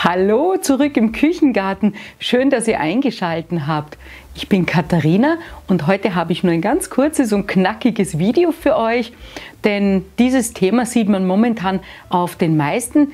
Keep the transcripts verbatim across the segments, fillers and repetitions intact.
Hallo zurück im Küchengarten. Schön, dass ihr eingeschaltet habt. Ich bin Katharina und heute habe ich nur ein ganz kurzes und knackiges Video für euch, denn dieses Thema sieht man momentan auf den meisten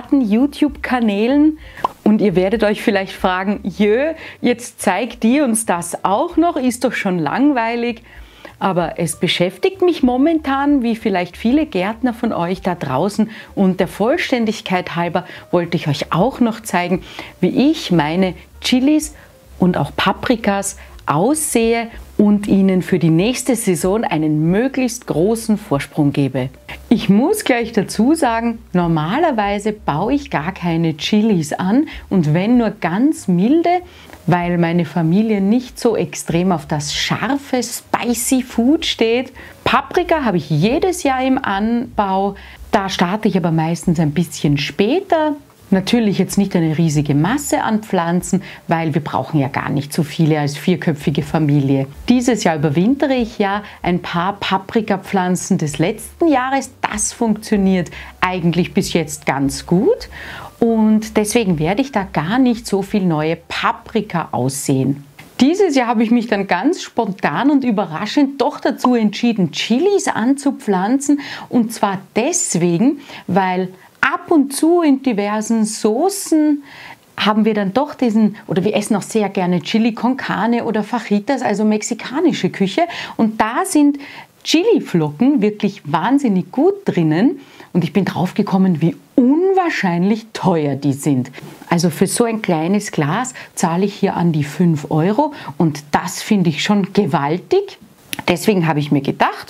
Garten-YouTube-Kanälen und ihr werdet euch vielleicht fragen, jö, jetzt zeigt die uns das auch noch, ist doch schon langweilig. Aber es beschäftigt mich momentan, wie vielleicht viele Gärtner von euch da draußen, und der Vollständigkeit halber wollte ich euch auch noch zeigen, wie ich meine Chilis und auch Paprikas aussehe und ihnen für die nächste Saison einen möglichst großen Vorsprung gebe. Ich muss gleich dazu sagen, normalerweise baue ich gar keine Chilis an und wenn nur ganz milde, weil meine Familie nicht so extrem auf das scharfe, spicy Food steht. Paprika habe ich jedes Jahr im Anbau, da starte ich aber meistens ein bisschen später. Natürlich jetzt nicht eine riesige Masse an Pflanzen, weil wir brauchen ja gar nicht so viele als vierköpfige Familie. Dieses Jahr überwintere ich ja ein paar Paprikapflanzen des letzten Jahres. Das funktioniert eigentlich bis jetzt ganz gut und deswegen werde ich da gar nicht so viel neue Paprika aussehen. Dieses Jahr habe ich mich dann ganz spontan und überraschend doch dazu entschieden, Chilis anzupflanzen, und zwar deswegen, weil ab und zu in diversen Soßen haben wir dann doch diesen, oder wir essen auch sehr gerne Chili con Carne oder Fajitas, also mexikanische Küche. Und da sind Chiliflocken wirklich wahnsinnig gut drinnen. Und ich bin drauf gekommen, wie unwahrscheinlich teuer die sind. Also für so ein kleines Glas zahle ich hier an die fünf Euro und das finde ich schon gewaltig. Deswegen habe ich mir gedacht,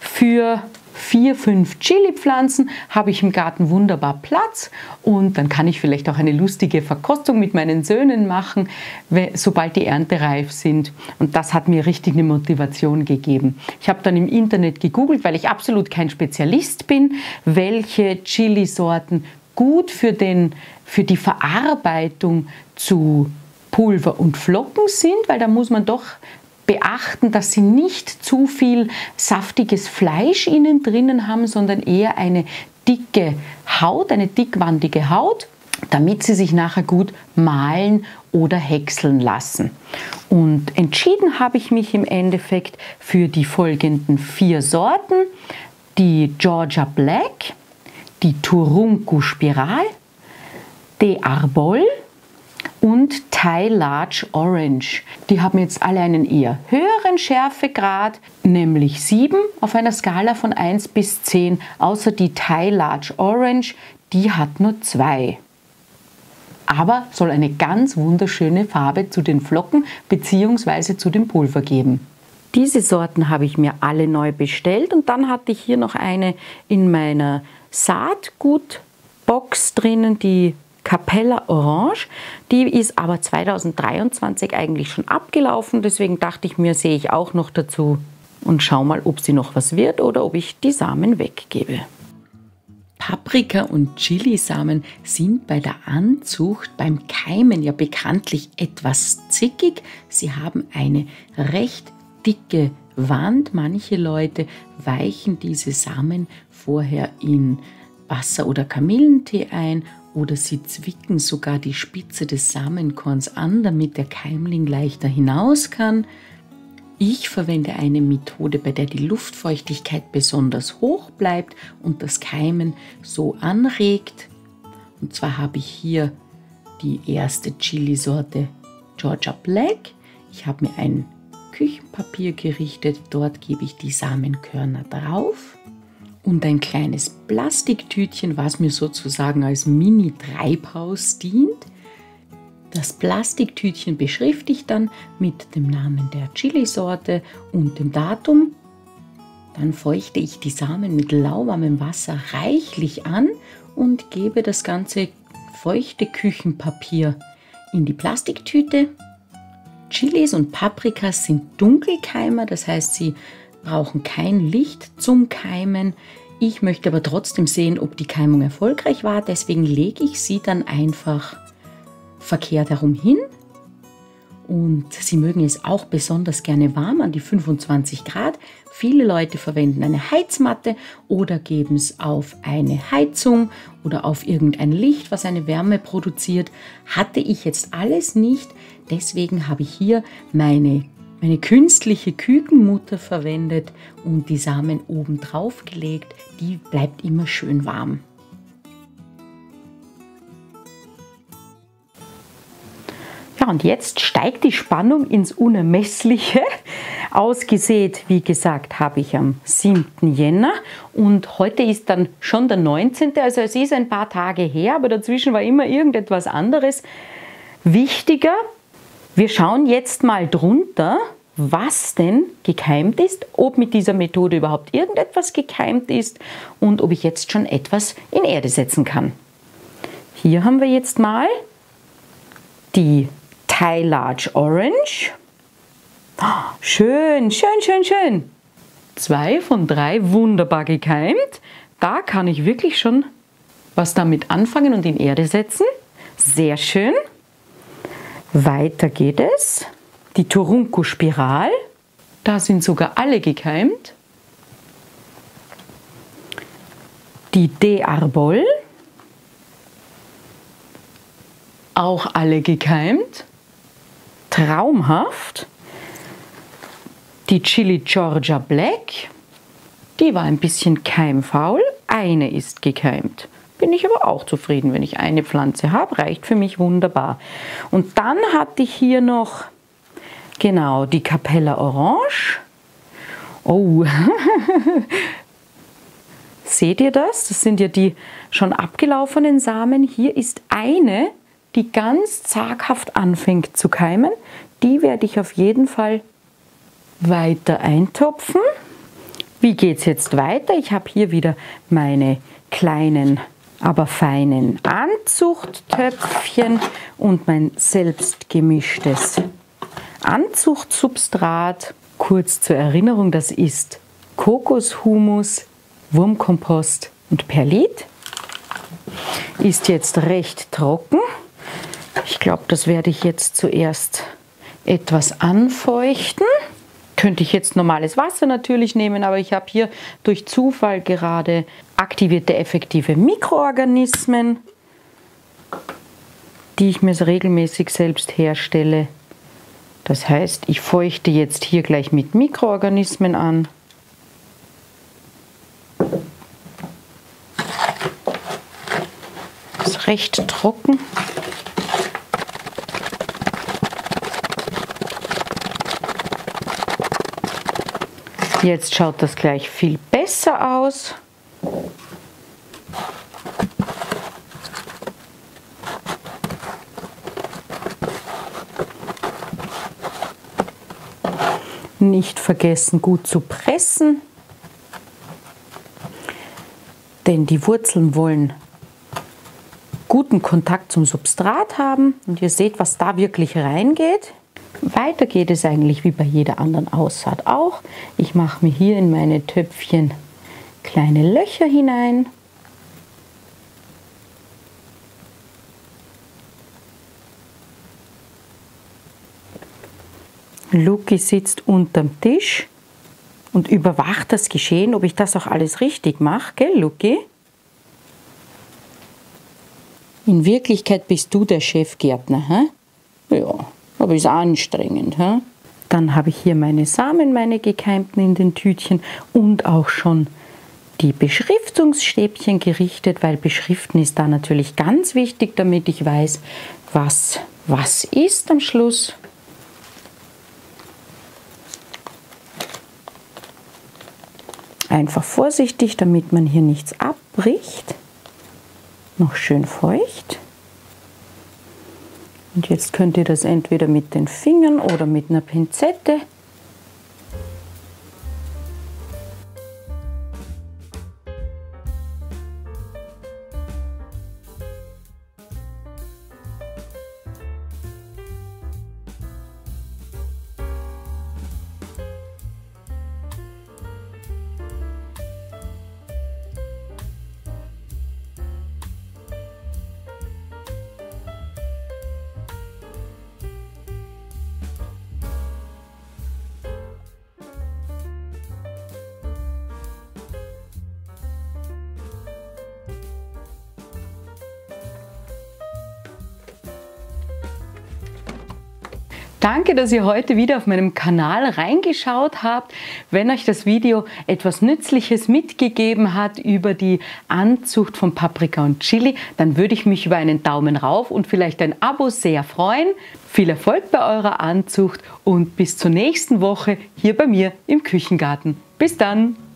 für vier, fünf Chili-Pflanzen habe ich im Garten wunderbar Platz und dann kann ich vielleicht auch eine lustige Verkostung mit meinen Söhnen machen, sobald die erntereif sind. Und das hat mir richtig eine Motivation gegeben. Ich habe dann im Internet gegoogelt, weil ich absolut kein Spezialist bin, welche Chili-Sorten gut für, den, für die Verarbeitung zu Pulver und Flocken sind, weil da muss man doch beachten, dass sie nicht zu viel saftiges Fleisch innen drinnen haben, sondern eher eine dicke Haut, eine dickwandige Haut, damit sie sich nachher gut mahlen oder häckseln lassen. Und entschieden habe ich mich im Endeffekt für die folgenden vier Sorten: die Georgia Black, die Turunco Spiral, De Arbol und Thai Large Orange. Die haben jetzt alle einen eher höheren Schärfegrad, nämlich sieben auf einer Skala von eins bis zehn, außer die Thai Large Orange, die hat nur zwei. Aber soll eine ganz wunderschöne Farbe zu den Flocken bzw. zu dem Pulver geben. Diese Sorten habe ich mir alle neu bestellt und dann hatte ich hier noch eine in meiner Saatgutbox drinnen, die Capella Orange. Die ist aber zweitausenddreiundzwanzig eigentlich schon abgelaufen, deswegen dachte ich mir, sehe ich auch noch dazu und schau mal, ob sie noch was wird oder ob ich die Samen weggebe. Paprika- und Chilisamen sind bei der Anzucht beim Keimen ja bekanntlich etwas zickig. Sie haben eine recht dicke Wand. Manche Leute weichen diese Samen vorher in Wasser oder Kamillentee ein oder sie zwicken sogar die Spitze des Samenkorns an, damit der Keimling leichter hinaus kann. Ich verwende eine Methode, bei der die Luftfeuchtigkeit besonders hoch bleibt und das Keimen so anregt. Und zwar habe ich hier die erste Chili-Sorte Georgia Black. Ich habe mir ein Küchenpapier gerichtet, dort gebe ich die Samenkörner drauf. Und ein kleines Plastiktütchen, was mir sozusagen als Mini-Treibhaus dient. Das Plastiktütchen beschrifte ich dann mit dem Namen der Chilisorte und dem Datum. Dann feuchte ich die Samen mit lauwarmem Wasser reichlich an und gebe das ganze feuchte Küchenpapier in die Plastiktüte. Chilis und Paprikas sind Dunkelkeimer, das heißt, sie brauchen kein Licht zum Keimen. Ich möchte aber trotzdem sehen, ob die Keimung erfolgreich war. Deswegen lege ich sie dann einfach verkehrt herum hin und Sie mögen es auch besonders gerne warm an die fünfundzwanzig Grad. Viele Leute verwenden eine Heizmatte oder geben es auf eine Heizung oder auf irgendein Licht, was eine Wärme produziert. Hatte ich jetzt alles nicht, deswegen habe ich hier meine, meine künstliche Kükenmutter verwendet und die Samen oben drauf gelegt. Die bleibt immer schön warm. Ja, und jetzt steigt die Spannung ins Unermessliche. Ausgesät, wie gesagt, habe ich am siebten Jänner und heute ist dann schon der neunzehnte Also es ist ein paar Tage her, aber dazwischen war immer irgendetwas anderes wichtiger. Wir schauen jetzt mal drunter, was denn gekeimt ist, ob mit dieser Methode überhaupt irgendetwas gekeimt ist und ob ich jetzt schon etwas in Erde setzen kann. Hier haben wir jetzt mal die Thai Large Orange. Schön, schön, schön, schön. Zwei von drei wunderbar gekeimt. Da kann ich wirklich schon was damit anfangen und in Erde setzen. Sehr schön. Weiter geht es. Die Turunco Spiral. Da sind sogar alle gekeimt. Die De Arbol. Auch alle gekeimt. Traumhaft. Die Chili Georgia Black, die war ein bisschen keimfaul, eine ist gekeimt. Bin ich aber auch zufrieden, wenn ich eine Pflanze habe, reicht für mich wunderbar. Und dann hatte ich hier noch, genau, die Capella Orange. Oh, seht ihr das? Das sind ja die schon abgelaufenen Samen. Hier ist eine, die ganz zaghaft anfängt zu keimen. Die werde ich auf jeden Fall weiter eintopfen. Wie geht es jetzt weiter? Ich habe hier wieder meine kleinen, aber feinen Anzuchttöpfchen und mein selbst gemischtes Anzuchtsubstrat. Kurz zur Erinnerung, das ist Kokoshumus, Wurmkompost und Perlit. Ist jetzt recht trocken. Ich glaube, das werde ich jetzt zuerst etwas anfeuchten. Könnte ich jetzt normales Wasser natürlich nehmen, aber ich habe hier durch Zufall gerade aktivierte effektive Mikroorganismen, die ich mir regelmäßig selbst herstelle. Das heißt, ich feuchte jetzt hier gleich mit Mikroorganismen an. Ist recht trocken. Jetzt schaut das gleich viel besser aus. Nicht vergessen, gut zu pressen, denn die Wurzeln wollen guten Kontakt zum Substrat haben und ihr seht, was da wirklich reingeht. Weiter geht es eigentlich wie bei jeder anderen Aussaat auch. Ich mache mir hier in meine Töpfchen kleine Löcher hinein. Luki sitzt unterm Tisch und überwacht das Geschehen, ob ich das auch alles richtig mache, gell, Luki? In Wirklichkeit bist du der Chefgärtner, hä? Ja. Aber ist anstrengend. He? Dann habe ich hier meine Samen, meine gekeimten in den Tütchen und auch schon die Beschriftungsstäbchen gerichtet, weil Beschriften ist da natürlich ganz wichtig, damit ich weiß, was was ist am Schluss. Einfach vorsichtig, damit man hier nichts abbricht. Noch schön feucht. Und jetzt könnt ihr das entweder mit den Fingern oder mit einer Pinzette Danke, dass ihr heute wieder auf meinem Kanal reingeschaut habt. Wenn euch das Video etwas Nützliches mitgegeben hat über die Anzucht von Paprika und Chili, dann würde ich mich über einen Daumen rauf und vielleicht ein Abo sehr freuen. Viel Erfolg bei eurer Anzucht und bis zur nächsten Woche hier bei mir im Küchengarten. Bis dann!